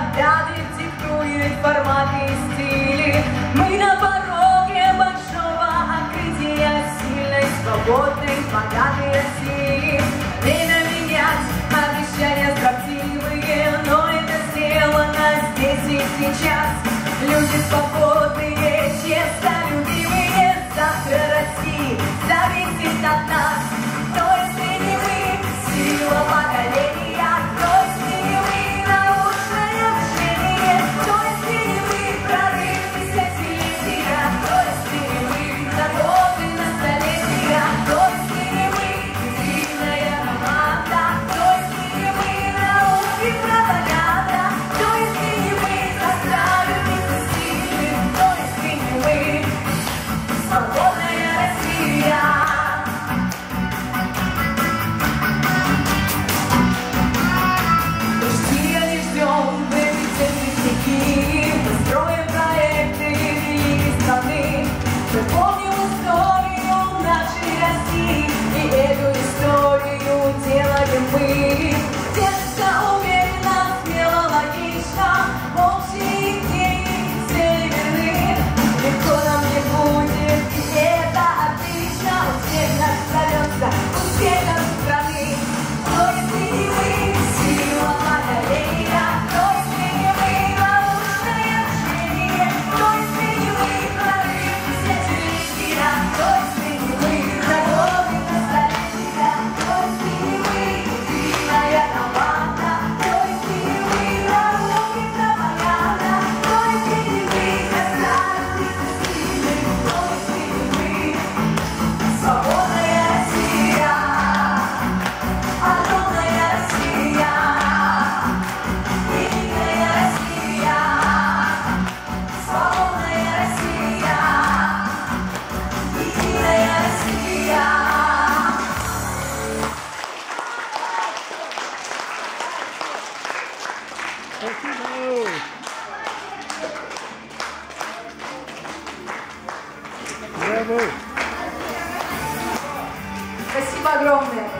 взгляды диктуют форматы и стили. Мы на пороге большого открытия сильной, свободной, богатой России. Время менять, обещания строптивые, но это сделано здесь и сейчас. Люди свободные, честолюбивые, завтра России зависит от нас. Но если не мы, сила поколения, то если не мы, научное общение, то если не мы, прорыв десятилетия, то если не мы, народы на столетия, то если не мы, единая команда, то если не мы, науки пропаганда, то если не мы, заставим их сильным, то если не мы, свободная Россия. Строим проекты великой страны. Мы помним историю нашей России, и эту историю делаем мы. Детство уверенно, смело, логично, общие идеи, цели верны. Легко нам не будет, и это отлично. Успех наш зовется, успех нашей страны. Но если не мы, сила поколения, то если не мы, научное общение, то если не мы, прорыв десятилетия, то если не мы, народы на столетия, то если не мы, единая команда, то если не мы, науки пропаганда, то если не мы, заставим их сильным, то если не мы, свободная Россия, огромная Россия, единая Россия, свободная Россия, единая Россия. Браво! Спасибо огромное.